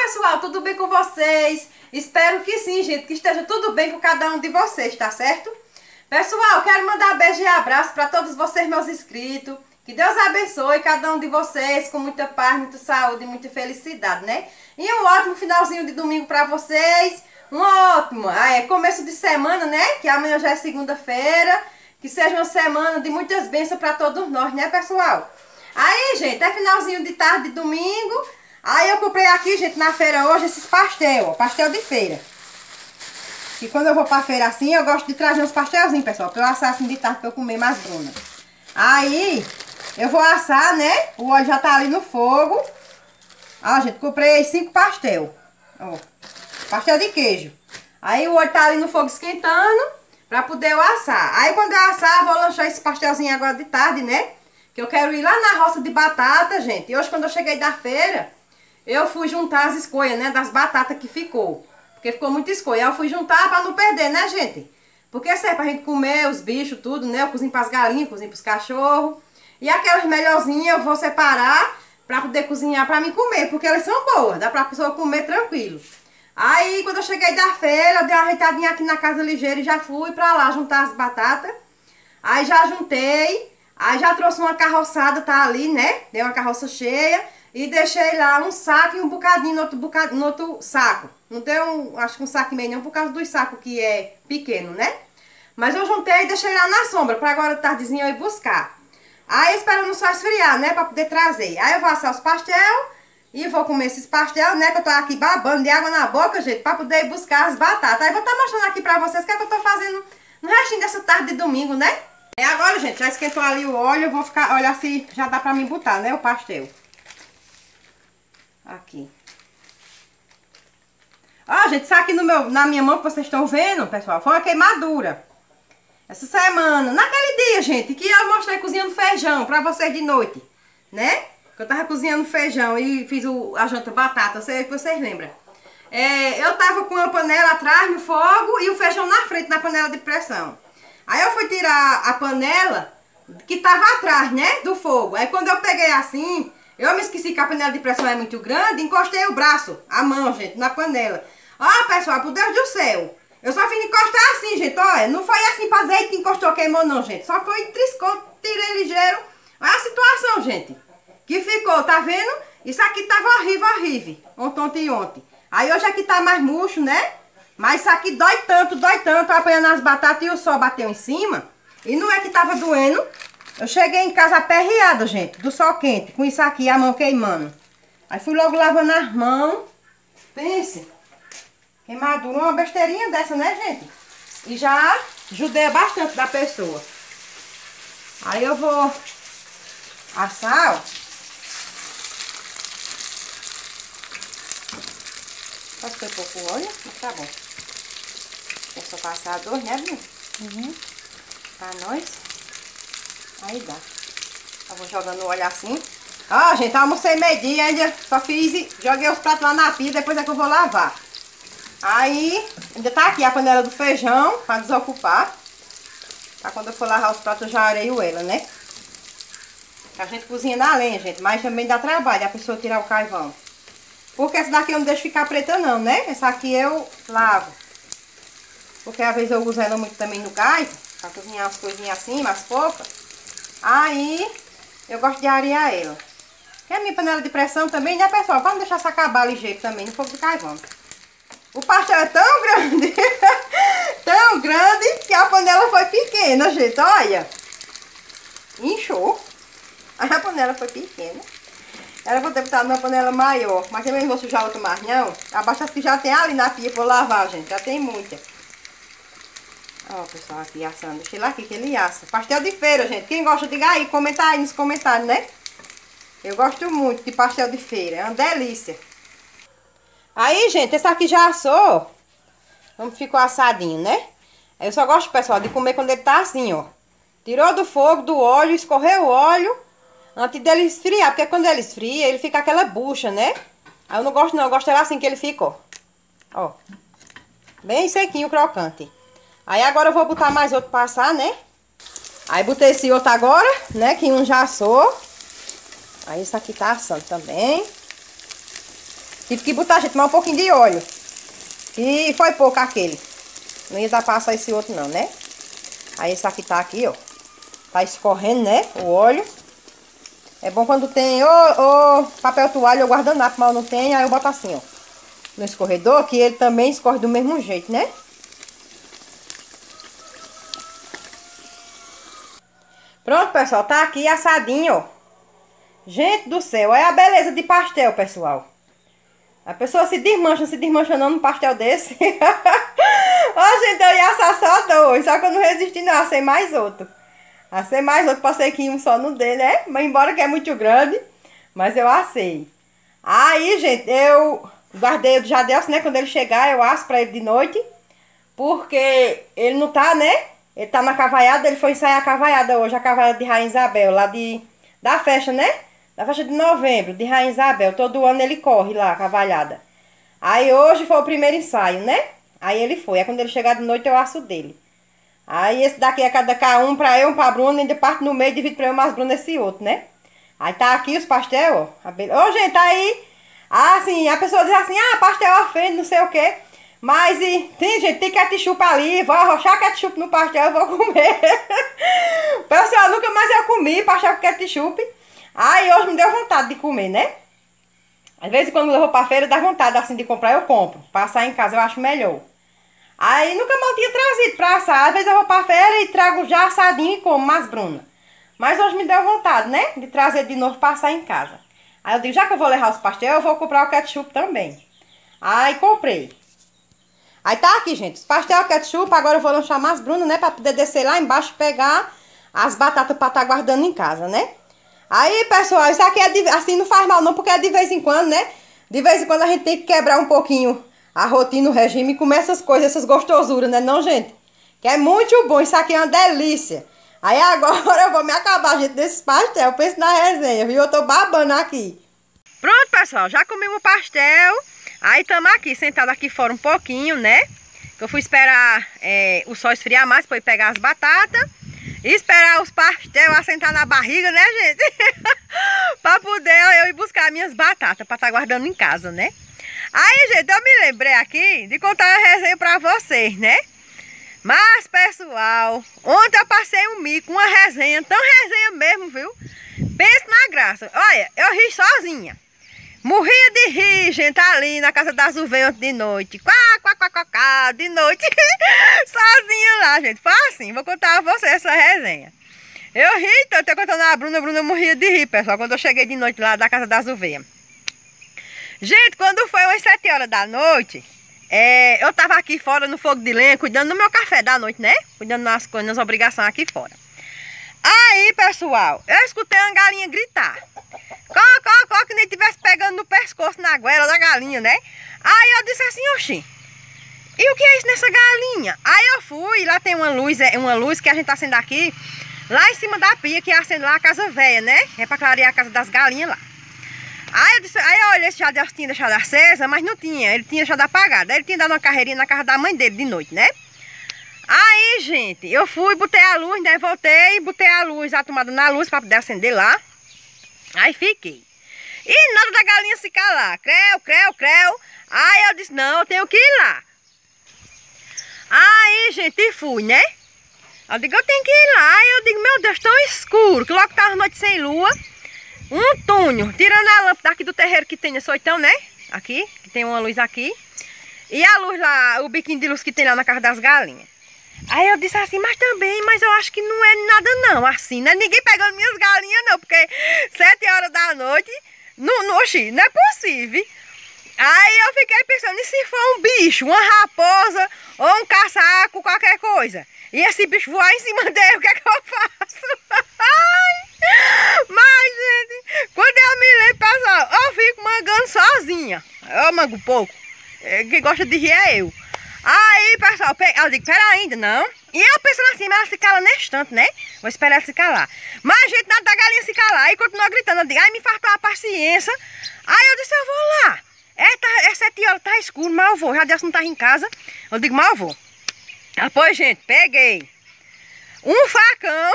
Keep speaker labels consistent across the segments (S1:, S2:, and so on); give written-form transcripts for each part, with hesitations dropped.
S1: pessoal, tudo bem com vocês? Espero que sim, gente, que esteja tudo bem com cada um de vocês, tá certo? Pessoal, quero mandar beijo e abraço para todos vocês, meus inscritos. Que Deus abençoe cada um de vocês com muita paz, muita saúde e muita felicidade, né? E um ótimo finalzinho de domingo para vocês. Um ótimo começo de semana, né? Que amanhã já é segunda-feira. Que seja uma semana de muitas bênçãos para todos nós, né, pessoal? Aí, gente, é finalzinho de tarde de domingo. Aí eu comprei aqui, gente, na feira hoje, esses pastel, ó, pastel de feira. E quando eu vou pra feira assim, eu gosto de trazer uns pastelzinhos, pessoal, pra eu assar assim de tarde pra eu comer mais bruna. Aí, eu vou assar, né? O óleo já tá ali no fogo. Ó, gente, comprei 5 pastel. Ó, pastel de queijo. Aí o óleo tá ali no fogo esquentando pra poder eu assar. Aí quando eu assar, eu vou lanchar esse pastelzinho agora de tarde, né? Que eu quero ir lá na roça de batata, gente. E hoje quando eu cheguei da feira, eu fui juntar as escolhas, né? Das batatas que ficou. Porque ficou muita escolha. Eu fui juntar pra não perder, né, gente? Porque isso é pra gente comer, os bichos, tudo, né? Eu cozinho pras galinhas, cozinho pros cachorros. E aquelas melhorzinhas eu vou separar pra poder cozinhar pra mim comer. Porque elas são boas, dá pra pessoa comer tranquilo. Aí, quando eu cheguei da feira, eu dei uma ajeitadinha aqui na casa ligeira e já fui pra lá juntar as batatas. Aí já juntei. Aí já trouxe uma carroçada, tá ali, né? Dei uma carroça cheia. E deixei lá um saco e um bocadinho no outro saco. Não deu, acho que um saco e meio não, por causa dos sacos que é pequeno, né? Mas eu juntei e deixei lá na sombra, pra agora tardezinha eu ir buscar. Aí esperando só esfriar, né? Pra poder trazer. Aí eu vou assar os pastel e vou comer esses pastel, né? Que eu tô aqui babando de água na boca, gente, pra poder ir buscar as batatas. Aí eu vou estar mostrando aqui pra vocês o que é que eu tô fazendo no restinho dessa tarde de domingo, né? E agora, gente, já esquentou ali o óleo, eu vou ficar, olha se já dá pra mim botar, né? O pastel. Aqui. Ó, gente, isso aqui na minha mão que vocês estão vendo, pessoal, foi uma queimadura. Essa semana, naquele dia, gente, que eu mostrei cozinhando feijão pra vocês de noite, né? Que eu tava cozinhando feijão e fiz a janta batata, sei que vocês lembram. Eu tava com a panela atrás no fogo e o feijão na frente, na panela de pressão. Aí eu fui tirar a panela que tava atrás, né, do fogo. Aí quando eu peguei assim, eu me esqueci que a panela de pressão é muito grande, encostei o braço, a mão, gente, na panela. Ó, pessoal, por Deus do céu. Eu só fiz encostar assim, gente, olha. Não foi assim pra azeite que encostou, queimou não, gente. Só foi triscou, tirei ligeiro. Olha a situação, gente. Que ficou, tá vendo? Isso aqui tava horrível, horrível. Ontem e ontem. Aí hoje aqui tá mais murcho, né? Mas isso aqui dói tanto, apanhando as batatas e o sol bateu em cima. E não é que tava doendo. Eu cheguei em casa aperreada, gente, do sol quente, com isso aqui, a mão queimando. Aí fui logo lavando as mãos. Pense, queimadura, uma besteirinha dessa, né, gente? E já judia bastante da pessoa. Aí eu vou assar, ó. Posso ter pouco óleo? Mas tá bom. É só passar dois, né, Bruno? Uhum. Pra nós. Aí dá. Eu vou jogando o óleo assim. Ó, gente, almocei meio-dia, ainda só fiz, joguei os pratos lá na pia, depois é que eu vou lavar. Aí, ainda tá aqui a panela do feijão, pra desocupar. Pra quando eu for lavar os pratos, eu já areio ela, né? A gente cozinha na lenha, gente, mas também dá trabalho a pessoa tirar o carvão. Porque essa daqui eu não deixo ficar preta não, né? Essa aqui eu lavo. Porque às vezes eu uso ela muito também no gás, pra cozinhar umas coisinhas assim, mais poucas. Aí, eu gosto de arear ela. Que a minha panela de pressão também, né, pessoal? Pra não deixar se acabar ligeiro também no fogo de carvão. O pastel é tão grande, tão grande, que a panela foi pequena, gente, olha. Inchou. Aí a panela foi pequena. Era pra ter botado numa panela maior, mas também não vou sujar outro mais, não. Abaixo que já tem ali na pia pra lavar, gente, já tem muita. Ó, pessoal, aqui assando. Deixa ele aqui que ele assa. Pastel de feira, gente. Quem gosta, diga aí, comenta aí nos comentários, né? Eu gosto muito de pastel de feira, é uma delícia. Aí, gente, esse aqui já assou. Como ficou assadinho, né? Eu só gosto, pessoal, de comer quando ele tá assim, ó. Tirou do fogo, do óleo, escorreu o óleo antes dele esfriar. Porque quando ele esfria, ele fica aquela bucha, né? Aí eu não gosto não, eu gosto dele assim que ele ficou. Ó. Bem sequinho, crocante. Aí agora eu vou botar mais outro pra assar, né? Aí botei esse outro agora, né? Que um já assou. Aí esse aqui tá assando também. Tive que botar, gente, mais um pouquinho de óleo. E foi pouco aquele. Não ia dar pra assar esse outro não, né? Aí esse aqui tá aqui, ó. Tá escorrendo, né? O óleo. É bom quando tem ou papel toalha ou guardanapo, mas não tem, aí eu boto assim, ó. No escorredor, que ele também escorre do mesmo jeito, né? Pronto, pessoal, tá aqui assadinho, ó. Gente do céu, olha a beleza de pastel, pessoal. A pessoa se desmancha não num pastel desse. Ó, gente, eu ia assar só dois, só que eu não resisti não, assei mais outro. Assei mais outro, passei aqui um só no dele, né? Mas embora que é muito grande, mas eu assei. Aí, gente, eu guardei, eu já dei assim, né? Quando ele chegar, eu asso pra ele de noite. Porque ele não tá, né? Ele tá na cavaiada, ele foi ensaiar a cavaiada hoje, a cavaiada de Rainha Isabel, lá da festa, né? Da festa de novembro, de Rainha Isabel. Todo ano ele corre lá, a cavalhada. Aí hoje foi o primeiro ensaio, né? Aí ele foi. Aí quando ele chegar de noite, eu asso dele. Aí esse daqui é cada um pra eu, um pra Bruna, ainda parte no meio, divido pra eu, mais Bruna esse outro, né? Aí tá aqui os pastel, ó. Ô, gente, aí... assim, a pessoa diz assim, ah, pastel ofende, não sei o quê. Mas tem, gente, tem ketchup ali, vou arrochar ketchup no pastel, eu vou comer. Pessoal, nunca mais eu comi pastel com ketchup. Aí hoje me deu vontade de comer, né? Às vezes quando eu vou pra feira, dá vontade assim de comprar, eu compro. Pra assar em casa eu acho melhor. Aí nunca mal tinha trazido pra assar. Às vezes eu vou pra feira e trago já assadinho e como, mas Bruna. Mas hoje me deu vontade, né? De trazer de novo pra assar em casa. Aí eu digo, já que eu vou levar os pastel, eu vou comprar o ketchup também. Aí comprei. Aí tá aqui, gente, os pastel, ketchup, agora eu vou lanchar mais Bruna, né? Pra poder descer lá embaixo e pegar as batatas pra tá guardando em casa, né? Aí, pessoal, isso aqui é assim, não faz mal não, porque é de vez em quando, né? De vez em quando a gente tem que quebrar um pouquinho a rotina, o regime e comer essas coisas, essas gostosuras, né não, gente? Que é muito bom, isso aqui é uma delícia. Aí agora eu vou me acabar, gente, desses pastel, penso na resenha, viu? Eu tô babando aqui. Pronto, pessoal, já comemos o pastel. Aí estamos aqui, sentados aqui fora um pouquinho, né? Eu fui esperar o sol esfriar mais para ir pegar as batatas. E esperar os pastel assentar na barriga, né, gente? Para poder eu ir buscar minhas batatas, para estar guardando em casa, né? Aí, gente, eu me lembrei aqui de contar uma resenha para vocês, né? Mas, pessoal, ontem eu passei um mico, uma resenha, tão resenha mesmo, viu? Pense na graça. Olha, eu ri sozinha. Morria de rir, gente, ali na casa das ovelhas de noite. Quá, quá, quá, quá, quá, de noite. Sozinha lá, gente. Foi assim, vou contar a vocês essa resenha. Eu ri tanto, eu contando a Bruna morria de rir, pessoal, quando eu cheguei de noite lá da casa das ovelhas. Gente, quando foi umas 7 horas da noite, eu tava aqui fora no fogo de lenha, cuidando do meu café da noite, né? Cuidando das coisas, das obrigações aqui fora. Aí, pessoal, eu escutei uma galinha gritar. Có, que nem tivesse pegando no pescoço, na goela da galinha, né? Aí eu disse assim, oxi, e o que é isso nessa galinha? Aí eu fui, lá tem uma luz que a gente tá acendendo aqui, lá em cima da pia, que acende lá a casa velha, né? É pra clarear a casa das galinhas lá. Aí eu olhei se já tinha deixado acesa, mas não tinha, ele tinha deixado apagado. Aí ele tinha dado uma carreirinha na casa da mãe dele de noite, né? Aí, gente, eu fui, botei a luz, né? Voltei, botei a luz, a tomada na luz pra poder acender lá. Aí fiquei. E nada da galinha se calar. Creu, creu, creu. Aí eu disse, não, eu tenho que ir lá. Aí, gente, fui, né? Eu digo, eu tenho que ir lá. Aí eu digo, meu Deus, tão escuro, que logo tá a noite sem lua. Um túnel, tirando a lâmpada aqui do terreiro que tem nesse oitão, né? Aqui, que tem uma luz aqui. E a luz lá, o biquinho de luz que tem lá na casa das galinhas. Aí eu disse assim, mas eu acho que não é nada não, assim, né? Ninguém pegando minhas galinhas não, porque 7 horas da noite, oxi, não é possível. Aí eu fiquei pensando, e se for um bicho, uma raposa ou um caçaco, qualquer coisa? E esse bicho voar em cima dele, o que é que eu faço? Mas, gente, quando eu me lembro, pessoal, eu fico mangando sozinha. Eu mango pouco, quem gosta de rir é eu. Aí, pessoal, eu digo, pera ainda, não. E eu pensando assim, mas ela se cala nesse instante, né? Vou esperar ela se calar. Mas, gente, nada da galinha se calar. Aí continuou gritando, eu digo, ai, me fartou a paciência. Aí eu disse, eu vou lá. É 7 horas, tá escuro, mas eu vou. Já Deus não tá em casa. Eu digo, mas eu vou. Depois, gente, peguei um facão.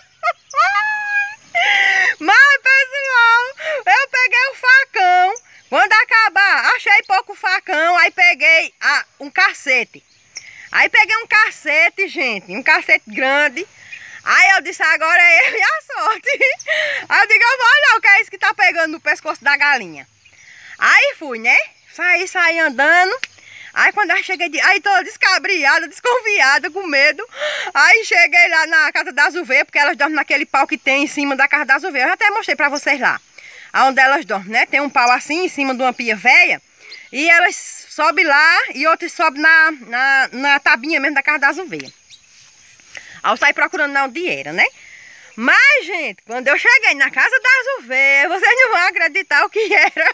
S1: Mas, pessoal, eu peguei o facão, Quando acabar, achei pouco facão, aí peguei um cacete. Aí peguei um cacete, gente, um cacete grande. Aí eu disse, agora é eu e a sorte. Aí eu digo, eu vou olhar o que é isso que tá pegando no pescoço da galinha. Aí fui, né? Saí andando. Aí quando eu cheguei, aí tô descabriada, desconfiada, com medo. Aí cheguei lá na casa das ovelhas, porque elas dormem naquele pau que tem em cima da casa das ovelhas. Eu até mostrei pra vocês lá, onde elas dormem, né? Tem um pau assim, em cima de uma pia velha. E elas sobem lá e outras sobem na tabinha mesmo da casa das ovelhas. Aí eu saí procurando onde era, né? Mas, gente, quando eu cheguei na casa das ovelhas, vocês não vão acreditar o que era.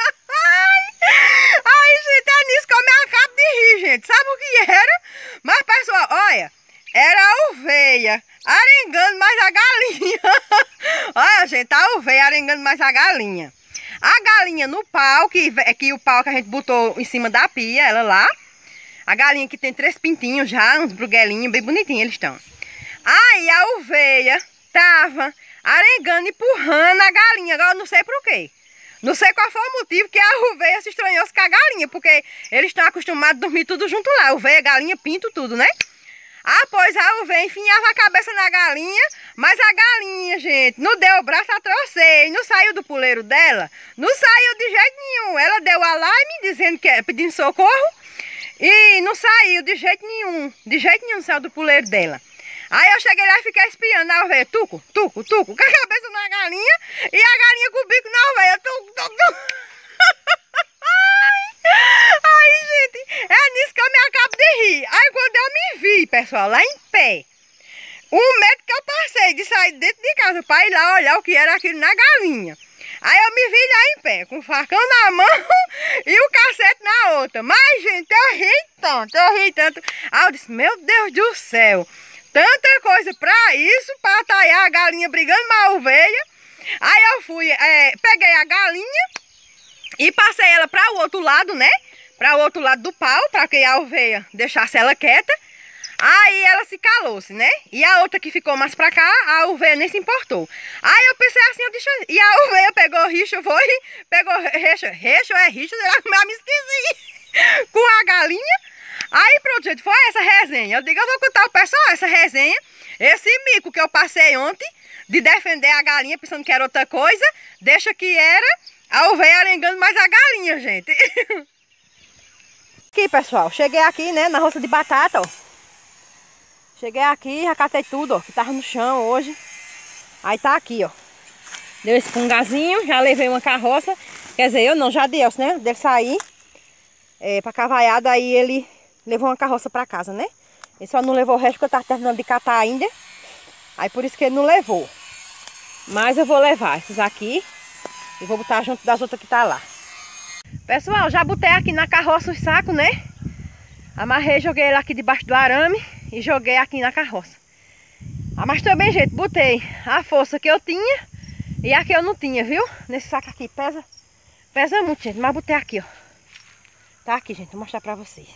S1: Ai, gente, é nisso que eu me acabo de rir, gente. Sabe o que era? Mas, pessoal, olha, era a ovelha arengando mais a galinha. Olha, gente, a ovelha arengando mais a galinha. A galinha no pau, que o pau que a gente botou em cima da pia, ela lá. A galinha que tem 3 pintinhos já, uns bruguelinhos, bem bonitinhos eles estão. Aí a ovelha tava arengando, empurrando a galinha. Agora eu não sei por quê. Não sei qual foi o motivo que a ovelha se estranhou com a galinha, porque eles estão acostumados a dormir tudo junto lá. Ovelha, galinha, pinto, tudo, né? Ah, pois a ovelha enfiava a cabeça na galinha, mas a galinha, gente, não deu o braço a torcer, não saiu do puleiro dela, não saiu de jeito nenhum. Ela deu alarme dizendo que pedindo socorro e não saiu de jeito nenhum saiu do puleiro dela. Aí eu cheguei lá e fiquei espiando a ovelha, tuco, tuco, tuco, com a cabeça na galinha e a galinha com o bico na ovelha, tuco, tuco, tuco. Aí, gente, é nisso que eu me acabo de rir. Aí quando eu me vi, pessoal, lá em pé, o medo que eu passei de sair dentro de casa para ir lá olhar o que era aquilo na galinha. Aí eu me vi lá em pé, com o facão na mão e o cacete na outra. Mas, gente, eu ri tanto. Aí eu disse, meu Deus do céu, tanta coisa pra isso, pra atalhar a galinha brigando com a ovelha. Aí eu fui, peguei a galinha e passei ela para o outro lado, né? Para o outro lado do pau, para que a ovelha deixasse ela quieta. Aí ela se calou-se, né? E a outra que ficou mais pra cá, a ovelha nem se importou. Aí eu pensei assim, e a ovelha pegou rixa, pegou rixa, eu me esqueci, com a galinha. Aí pronto, gente, foi essa resenha. Eu digo, eu vou contar ao pessoal essa resenha, esse mico que eu passei ontem, de defender a galinha pensando que era outra coisa, deixa que era a ovelha arengando mais a galinha, gente. Aqui, pessoal, cheguei aqui, né, na roça de batata, ó. Cheguei aqui, já catei tudo, ó, que tava no chão hoje. Aí tá aqui, ó. Deu esse pungazinho, já levei uma carroça. Quer dizer, eu não, já deu, né? Dele sair pra cavaiada, aí ele levou uma carroça pra casa, né? Ele só não levou o resto porque eu tava terminando de catar ainda. Aí por isso que ele não levou. Mas eu vou levar esses aqui e vou botar junto das outras que tá lá. Pessoal, já botei aqui na carroça os sacos, né? Amarrei, joguei ele aqui debaixo do arame e joguei aqui na carroça. Ah, mas também, gente, botei a força que eu tinha e a que eu não tinha, viu? Nesse saco aqui, pesa muito, gente, mas botei aqui, ó. Tá aqui, gente, vou mostrar pra vocês.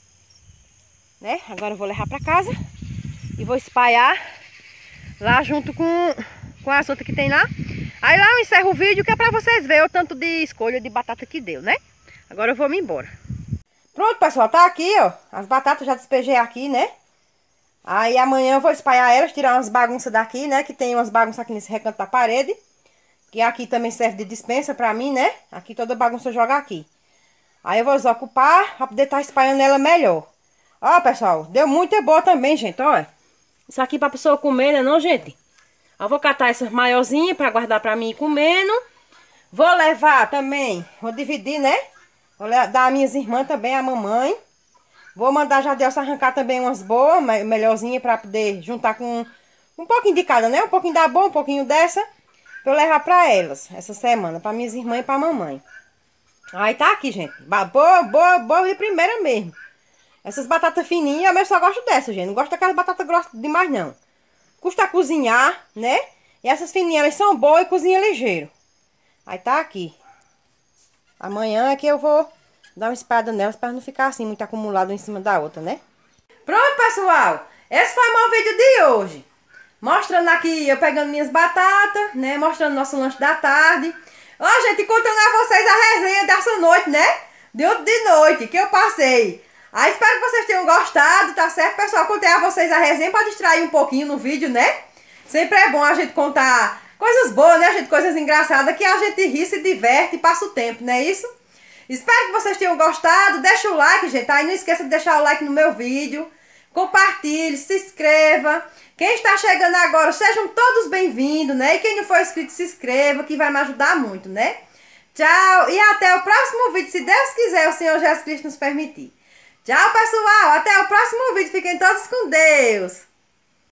S1: Né? Agora eu vou levar pra casa e vou espalhar lá junto com as outras que tem lá. Aí lá eu encerro o vídeo que é pra vocês verem o tanto de escolha de batata que deu, né? Agora eu vou me embora. Pronto, pessoal, tá aqui, ó. As batatas já despejei aqui, né? Aí amanhã eu vou espalhar elas, tirar umas bagunças daqui, né? Que tem umas bagunças aqui nesse recanto da parede. Que aqui também serve de dispensa pra mim, né? Aqui toda bagunça eu jogo aqui. Aí eu vou desocupar pra poder estar espalhando ela melhor. Ó, pessoal, deu muito boa também, gente, ó. Isso aqui pra pessoa comer, né não, gente? Eu vou catar essas maiorzinhas pra guardar pra mim ir comendo. Vou levar também, vou dividir, né? Vou dar a minhas irmãs também, a mamãe. Vou mandar já Deus arrancar também umas boas, melhorzinhas, pra poder juntar com um pouquinho de cada, né? Um pouquinho da boa, um pouquinho dessa. Pra eu levar pra elas essa semana, pra minhas irmãs e pra mamãe. Aí tá aqui, gente. Boa de primeira mesmo. Essas batatas fininhas, eu só gosto dessas, gente. Não gosto daquelas batatas grossas demais, não. Custa cozinhar, né? E essas fininhas, elas são boas e cozinham ligeiro. Aí tá aqui. Amanhã é que eu vou dar uma espada nelas para não ficar assim, muito acumulado em cima da outra, né? Pronto, pessoal. Esse foi o meu vídeo de hoje. Mostrando aqui eu pegando minhas batatas, né? Mostrando nosso lanche da tarde. Ó, gente, contando a vocês a resenha dessa noite, né? De ontem de noite que eu passei. Aí espero que vocês tenham gostado, tá certo, pessoal? Contei a vocês a resenha pra distrair um pouquinho no vídeo, né? Sempre é bom a gente contar coisas boas, né, gente? Coisas engraçadas que a gente ri, se diverte e passa o tempo, não é isso? Espero que vocês tenham gostado. Deixa o like, gente. Aí não esqueça de deixar o like no meu vídeo. Compartilhe, se inscreva. Quem está chegando agora, sejam todos bem-vindos, né? E quem não for inscrito, se inscreva, que vai me ajudar muito, né? Tchau e até o próximo vídeo, se Deus quiser, o Senhor Jesus Cristo nos permitir. Tchau, pessoal. Até o próximo vídeo. Fiquem todos com Deus.